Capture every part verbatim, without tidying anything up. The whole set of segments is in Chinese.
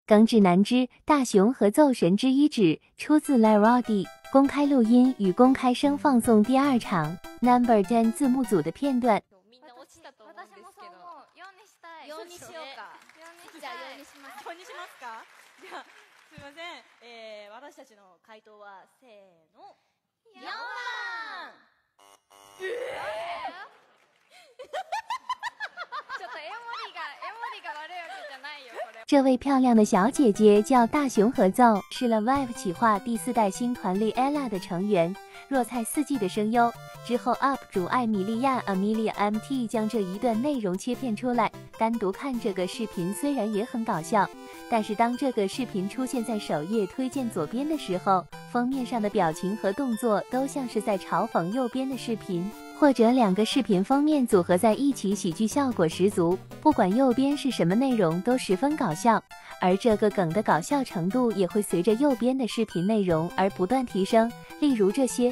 耿指南之大雄和奏神之一指出自 Larody 公开录音与公开声放送第二场 Number Ten 字幕组的片段。 ようにしようか。じゃあようにします。ようにしますか。じゃあすみません。えー、私たちの回答はせーの。よんばん。えー这位漂亮的小姐姐叫大雄合奏，是 L V E 企划第四代星团里 Ella 的成员，若菜四季的声优。之后 U P 主艾米莉亚 Amelia M T 将这一段内容切片出来，单独看这个视频虽然也很搞笑，但是当这个视频出现在首页推荐左边的时候，封面上的表情和动作都像是在嘲讽右边的视频。或者两个视频封面组合在一起，喜剧效果十足。不管右边是什么内容，都十分搞笑，而这个梗的搞笑程度也会随着右边的视频内容而不断提升。例如这些。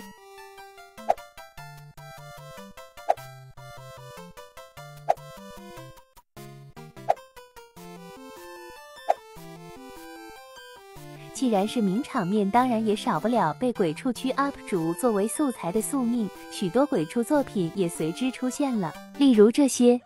既然是名场面，当然也少不了被鬼畜区 U P 主作为素材的宿命，许多鬼畜作品也随之出现了，例如这些。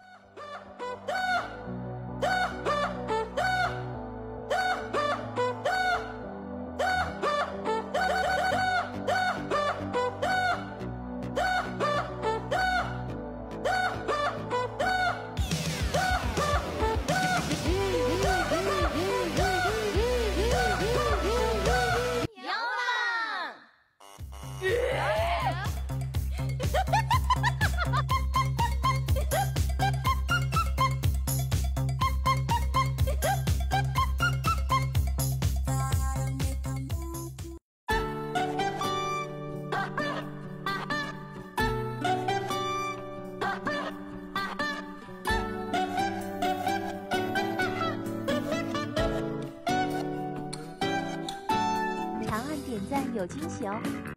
长按点赞有惊喜哦！